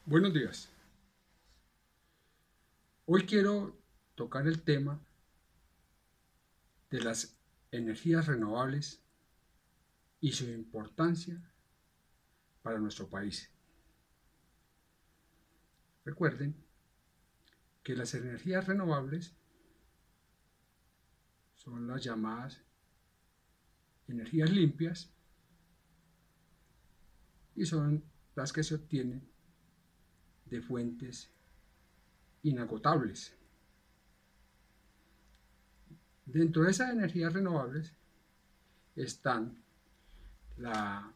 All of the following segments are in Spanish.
Buenos días. Hoy quiero tocar el tema de las energías renovables y su importancia para nuestro país. Recuerden que las energías renovables son las llamadas energías limpias y son las que se obtienen de fuentes inagotables. Dentro de esas energías renovables están la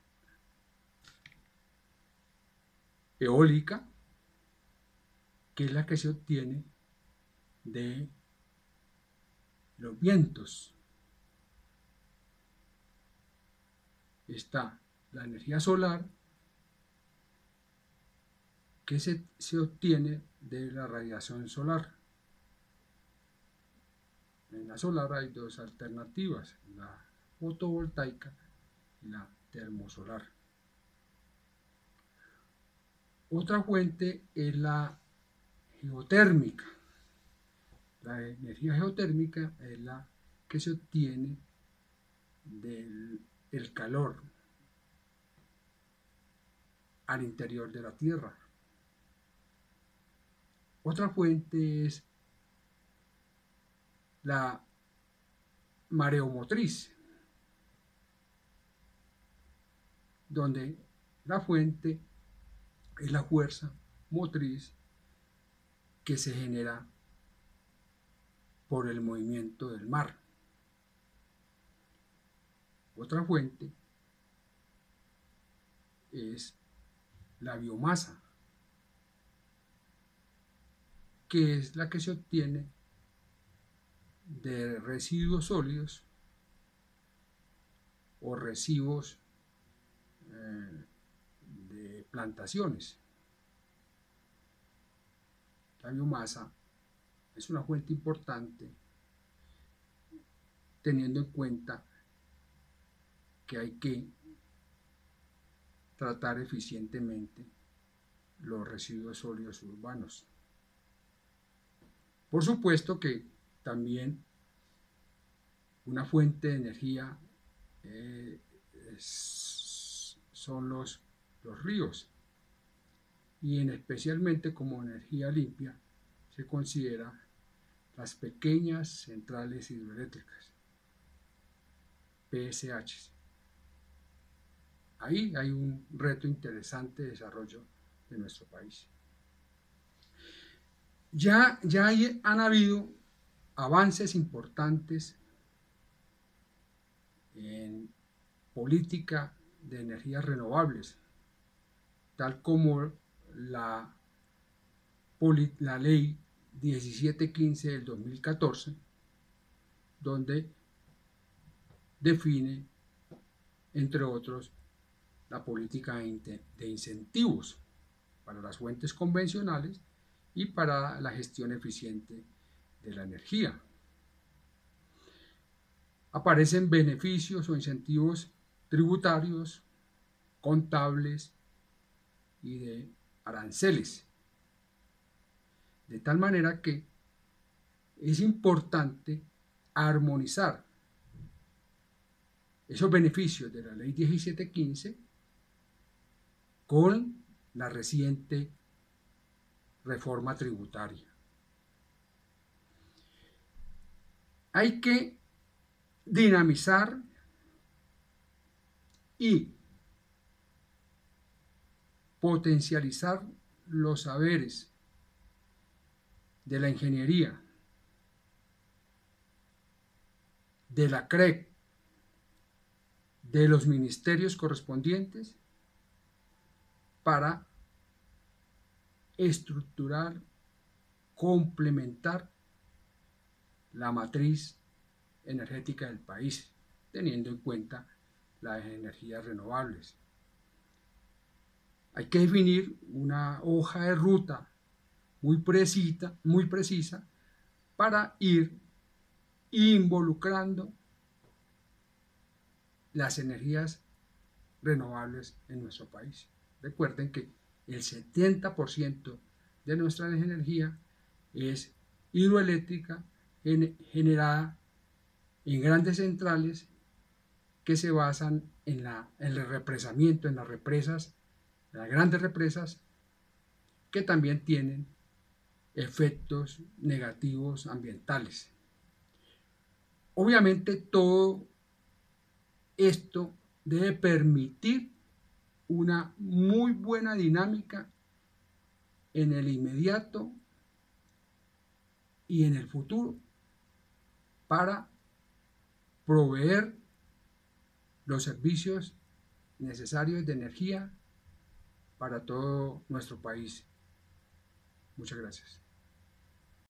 eólica, que es la que se obtiene de los vientos. Está la energía solar, que se obtiene de la radiación solar. En la solar hay dos alternativas, la fotovoltaica y la termosolar. Otra fuente es la geotérmica. La energía geotérmica es la que se obtiene del calor al interior de la Tierra. Otra fuente es la mareomotriz, donde la fuente es la fuerza motriz que se genera por el movimiento del mar. Otra fuente es la biomasa, que es la que se obtiene de residuos sólidos o residuos de plantaciones. La biomasa es una fuente importante teniendo en cuenta que hay que tratar eficientemente los residuos sólidos urbanos. Por supuesto que también una fuente de energía son los ríos, y especialmente como energía limpia se considera las pequeñas centrales hidroeléctricas, PSH. Ahí hay un reto interesante de desarrollo de nuestro país. Ya han habido avances importantes en política de energías renovables, tal como la ley 1715 del 2014, donde define, entre otros, la política de incentivos para las fuentes convencionales y para la gestión eficiente de la energía. Aparecen beneficios o incentivos tributarios, contables y de aranceles. De tal manera que es importante armonizar esos beneficios de la ley 1715 con la reciente reforma tributaria. Hay que dinamizar y potencializar los saberes de la ingeniería, de la CREC, de los ministerios correspondientes para estructurar, complementar la matriz energética del país, teniendo en cuenta las energías renovables. Hay que definir una hoja de ruta muy precisa para ir involucrando las energías renovables en nuestro país. Recuerden que el 70% de nuestra energía es hidroeléctrica generada en grandes centrales que se basan en el represamiento, en las represas, las grandes represas, que también tienen efectos negativos ambientales. Obviamente todo esto debe permitir una muy buena dinámica en el inmediato y en el futuro para proveer los servicios necesarios de energía para todo nuestro país. Muchas gracias.